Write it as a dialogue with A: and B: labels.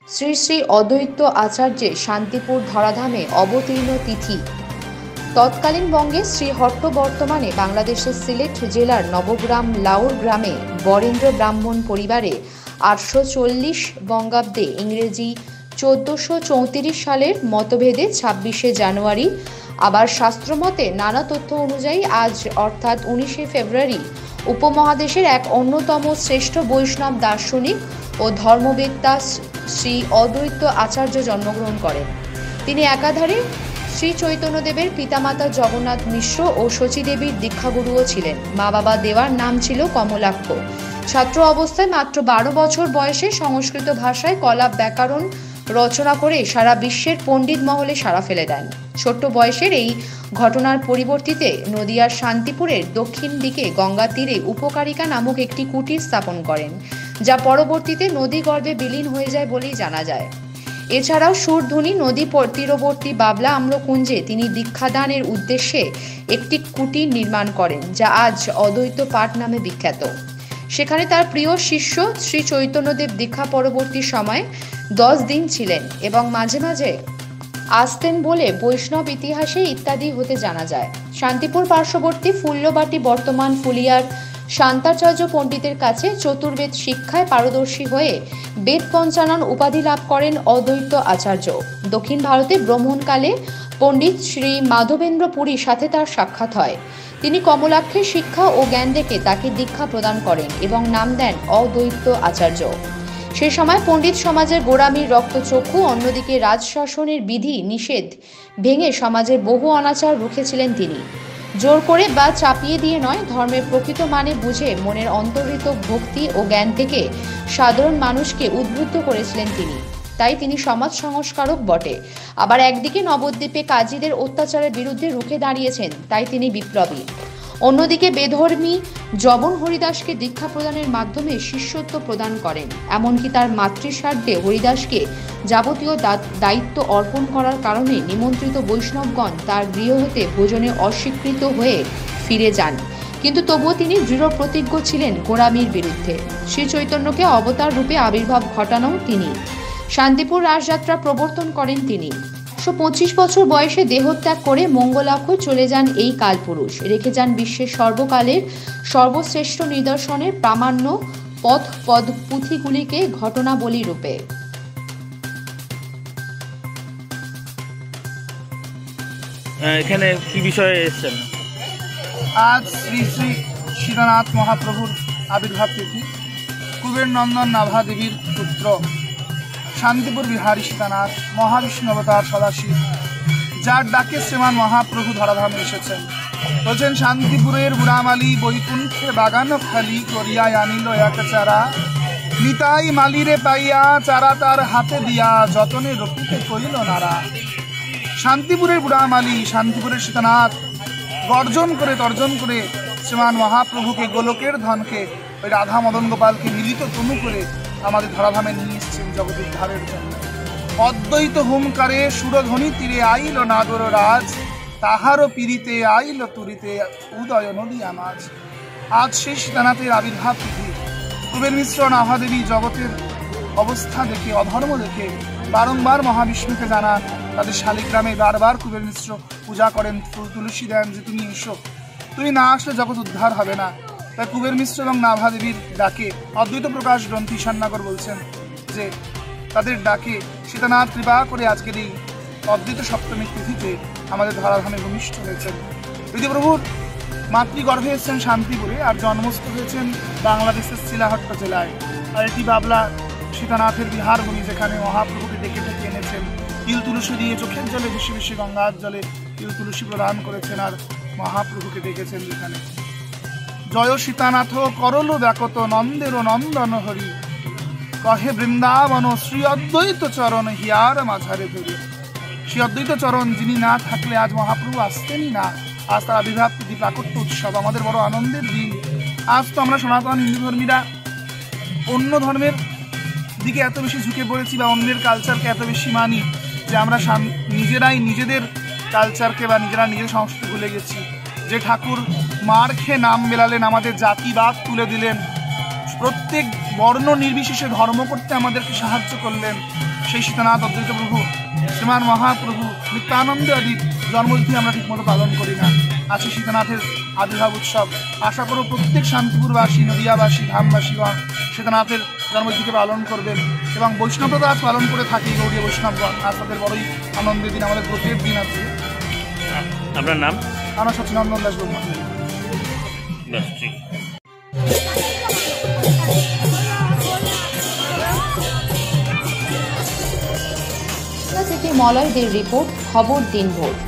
A: শ্রী শ্রী অদ্বৈত আচার্যের শান্তিপুর ধরাধামে অবতীর্ণ তিথি। তৎকালীন বঙ্গে শ্রীহট্ট বর্তমানে বাংলাদেশের সিলেট জেলার নবগ্রাম লাউর গ্রামে বরেন্দ্র ব্রাহ্মণ পরিবারে 840 বঙ্গাব্দে ইংরেজি 1434 সালের মতভেদে 26শে জানুয়ারি, আবার শাস্ত্রমতে নানা তথ্য অনুযায়ী আজ অর্থাৎ 19শে ফেব্রুয়ারি উপমহাদেশের এক অন্যতম শ্রেষ্ঠ বৈষ্ণব দার্শনিক ও ধর্মবেত্তা শ্রী অদ্বৈত আচার্য জন্মগ্রহণ করেন। তিনি একাধারে শ্রী চৈতন্যদেবের পিতামাতা জগন্নাথ মিশ্র ও শচীদেবীর দীক্ষাগুরুও ছিলেন। মা বাবা দেওয়ার নাম ছিল কমলাক্ষ। ছাত্র অবস্থায় মাত্র 12 বছর বয়সে সংস্কৃত ভাষায় কলাপ ব্যাকরণ রচনা করে সারা বিশ্বের পণ্ডিত মহলে সাড়া ফেলে দেন। ছোট্ট বয়সের এই ঘটনার পরিবর্তিতে নদিয়ার শান্তিপুরের দক্ষিণ দিকে গঙ্গা তীরে উপকারিকা নামক একটি কুটির স্থাপন করেন, যা পরবর্তীতে নদীগর্ভে বিলীন হয়ে যায় বলেই জানা যায়। এছাড়াও সুরধুনী নদী তীরবর্তী বাবলা আম্রকুঞ্জে তিনি দীক্ষাদানের উদ্দেশ্যে একটি কুটির নির্মাণ করেন, যা আজ অদ্বৈত পাঠ নামে বিখ্যাত। সেখানে তার প্রিয় শিষ্য শ্রী চৈতন্যদেব দীক্ষা পরবর্তী সময়ে 10 দিন ছিলেন এবং মাঝে মাঝে আসতেন বলে বৈষ্ণব ইতিহাসে ইত্যাদি হতে জানা যায়। শান্তিপুর পার্শ্ববর্তী ফুল্লবাটি বর্তমান ফুলিয়ার শান্তাচার্য পণ্ডিতের কাছে চতুর্বেদ শিক্ষায় পারদর্শী হয়ে বেদ পঞ্চানন উপাধি লাভ করেন অদ্বৈত আচার্য। দক্ষিণ ভারতে ভ্রমণকালে পণ্ডিত শ্রী মাধবেন্দ্র পুরীর সাথে তার সাক্ষাৎ হয়। তিনি কমলাক্ষের শিক্ষা ও জ্ঞান দেখে তাকে দীক্ষা প্রদান করেন এবং নাম দেন অদ্বৈত আচার্য। সে সময় পণ্ডিত সমাজের গোড়ামির রক্তচক্ষু, অন্যদিকে রাজশাসনের বিধি নিষেধ ভেঙে সমাজের বহু অনাচার রুখেছিলেন তিনি। জোর করে বা চাপিয়ে দিয়ে নয়, ধর্মের প্রকৃত মানে বুঝে মনের অন্তর্হিত ভক্তি ও জ্ঞান থেকে সাধারণ মানুষকে উদ্বুদ্ধ করেছিলেন তিনি। তাই তিনি সমাজ সংস্কারক বটে। আবার একদিকে নবদ্বীপে কাজীদের অত্যাচারের বিরুদ্ধে রুখে দাঁড়িয়েছেন, তাই তিনি বিপ্লবী। অন্যদিকে বেধর্মী জবন হরিদাসকে দীক্ষা প্রদানের মাধ্যমে শিষ্যত্ব প্রদান করেন। এমনকি তার মাতৃস্বার্থে হরিদাসকে যাবতীয় দায়িত্ব অর্পণ করার কারণে নিমন্ত্রিত বৈষ্ণবগণ তার গৃহ হতে ভোজনে অস্বীকৃত হয়ে ফিরে যান, কিন্তু তবুও তিনি দৃঢ় প্রতিজ্ঞ ছিলেন গোঁড়ামির বিরুদ্ধে। শ্রী চৈতন্যকে অবতার রূপে আবির্ভাব ঘটানো তিনি। শান্তিপুর রাসযাত্রা প্রবর্তন করেন তিনি। 125 বছর বয়সে দেহত্যাগ করে মঙ্গলাক্ষ চলে যান এই কালপুরুষ। রেখে যান বিশ্বের সর্বকালের সর্বশ্রেষ্ঠ নিদর্শনের প্রামাণ্য পুঁথিগুলিকে ঘটনাবলী রূপে।
B: এখানে কি বিষয়ে এসেছেন?
C: আজ শ্রী শ্রী সীতানাথ মহাপ্রভুর আবির্ভাব তিথি। কুবের নন্দন নাভা দেবীর পুত্র শান্তিপুর বিহারী সীতানাথ মহাবিষ্ণু অবতার সদাশিব, যার ডাকে শ্রীমান মহাপ্রভু ধরাধামে এসেছেন। বলছেন, শান্তিপুরের বুড়ামালি বৈকুণ্ঠে বাগান খালি করিয়া আনিল এক চারা, নিতাই মালিরে পাইয়া চারা তার হাতে দিয়া যতনে রপিতে করিল নারা। শান্তিপুরের বুড়ামালি, শান্তিপুরের সীতানাথ গর্জন করে তর্জন করে শ্রীমান মহাপ্রভুকে, গোলকের ধনকে, ওই রাধা মদন গোপালকে মিলিত তনু করে আমাদের ধরাধামে নিয়ে এসছেন জগৎ উদ্ধারের জন্য। অদ্বৈত হুমকারে সুরধ্বনি তীরে আইল নাগর রাজ, তাহারও পীড়িতে আইল তুরিতে উদয় নদীয়া মাঝ। আজ সেই সীতানাথের আবির্ভাব তিথি। কুবের মিশ্র নাভাদেবী জগতের অবস্থা দেখে, অধর্ম দেখে বারংবার মহাবিষ্ণুকে জানান। তাদের শালিগ্রামে বারবার কুবের মিশ্র পূজা করেন, ফুল তুলসী দেন যে তুমি এসো, তুমি না আসলে জগৎ উদ্ধার হবে না। তাই কুবের মিশ্র এবং নাভাদেবীর ডাকে অদ্বৈত প্রকাশ গ্রন্থি ঈশাননগর বলছেন যে তাদের ডাকে সীতানাথ কৃপা করে আজকের এই অদ্বৈত সপ্তমীর তিথিতে আমাদের ধরাধামে ভূমিষ্ঠ হয়েছেন। বিধিপ্রভুর মাতৃগর্ভে এসেছেন শান্তিপুরে, আর জন্মস্থ হয়েছেন বাংলাদেশের শিলাহট্ট জেলায়। আর এটি বাবলা সীতানাথের বিহার ভূমি, যেখানে মহাপ্রভুকে ডেকে ডেকে এনেছেন। তিল তুলসী দিয়ে চোখের জলে বেশি বেশি গঙ্গার জলে তিল তুলসী প্রদান করেছেন আর মহাপ্রভুকে ডেকেছেন যেখানে। জয় সীতানাথ করল ব্যাকত নন্দেরও নন্দন হরি, কহে বৃন্দাবন শ্রী অদ্বৈত চরণ হিয়ার মাঝারে ধরি। শ্রী অদ্বৈত চরণ যিনি না থাকলে আজ মহাপ্রভু আসতেনই না। আজ তার আবির্ভাব তিথি, প্রাকট্য উৎসব, আমাদের বড় আনন্দের দিন। আজ তো আমরা সনাতন হিন্দু ধর্মীরা অন্য ধর্মের দিকে এত বেশি ঝুঁকে পড়েছি বা অন্যের কালচারকে এত বেশি মানি যে আমরা নিজেরাই নিজেদের কালচারকে বা নিজেদের সংস্কৃতি ভুলে গেছি। যে ঠাকুর মার খেয়ে নাম বেলালেন, আমাদের জাতিবাদ তুলে দিলেন, প্রত্যেক বর্ণ নির্বিশেষে ধর্ম করতে আমাদেরকে সাহায্য করলেন সেই সীতানাথ অদ্বৈত প্রভু শ্রীমান মহাপ্রভু নিত্যানন্দ আদির জন্মতিথি আমরা ঠিকমতো পালন করি না। আছে সীতানাথের আবির্ভাব উৎসব। আশা করব প্রত্যেক শান্তিপুরবাসী, নদিয়াবাসী, ধামবাসীগণ সীতানাথের জন্মতিথিকে পালন করবেন এবং বৈষ্ণবতা আজ পালন করে থাকি গৌড়ীয় বৈষ্ণবগণ। আজ তাদের বড়ই আনন্দের দিন, আমাদের ব্রতের দিন আছে।
B: আপনার নাম?
C: আমার সচিনন্দন দাস বর্মা।
B: ব্যাস, ঠিক।
A: থেকে মলয়দের রিপোর্ট, খবর দিনভর।